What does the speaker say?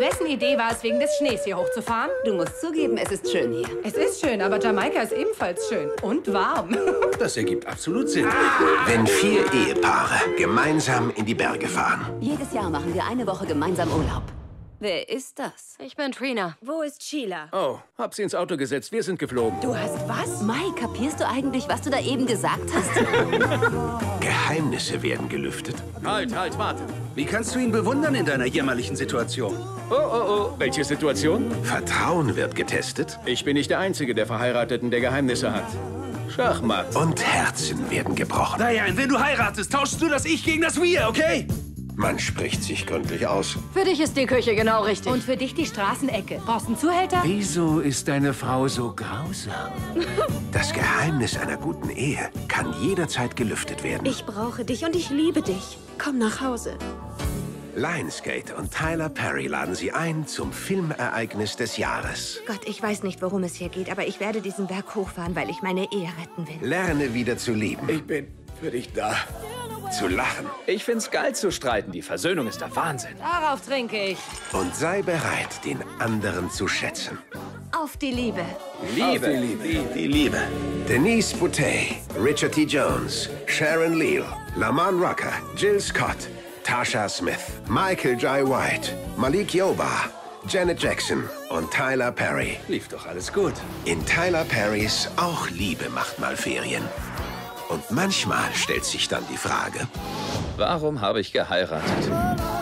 Wessen Idee war es, wegen des Schnees hier hochzufahren? Du musst zugeben, es ist schön hier. Es ist schön, aber Jamaika ist ebenfalls schön. Und warm. Das ergibt absolut Sinn. Wenn 4 Ehepaare gemeinsam in die Berge fahren. Jedes Jahr machen wir eine Woche gemeinsam Urlaub. Wer ist das? Ich bin Trina. Wo ist Sheila? Oh, hab sie ins Auto gesetzt. Wir sind geflogen. Du hast was? Mai, kapierst du eigentlich, was du da eben gesagt hast? Geheimnisse werden gelüftet. Halt, warte. Wie kannst du ihn bewundern in deiner jämmerlichen Situation? Oh. Welche Situation? Vertrauen wird getestet. Ich bin nicht der Einzige der Verheirateten, der Geheimnisse hat. Schachmatt. Und Herzen werden gebrochen. Diane, wenn du heiratest, tauschst du das Ich gegen das Wir, okay? Man spricht sich gründlich aus. Für dich ist die Küche genau richtig. Und für dich die Straßenecke. Brauchst du einen Zuhälter? Wieso ist deine Frau so grausam? Das Geheimnis einer guten Ehe kann jederzeit gelüftet werden. Ich brauche dich und ich liebe dich. Komm nach Hause. Lionsgate und Tyler Perry laden Sie ein zum Filmereignis des Jahres. Gott, ich weiß nicht, worum es hier geht, aber ich werde diesen Berg hochfahren, weil ich meine Ehe retten will. Lerne wieder zu lieben, Ich bin für dich da. zu lachen Ich find's geil zu streiten. Die Versöhnung ist der Wahnsinn. Darauf trinke ich. und sei bereit, den anderen zu schätzen. Auf die Liebe. Liebe. Die Liebe. Denise Boutet, Richard T. Jones, Sharon Leal, Lamont Rucker, Jill Scott, Tasha Smith, Michael Jai White, Malik Yoba, Janet Jackson und Tyler Perry. Lief doch alles gut. In Tyler Perrys Auch Liebe macht mal Ferien. Und manchmal stellt sich dann die Frage, Warum habe ich geheiratet?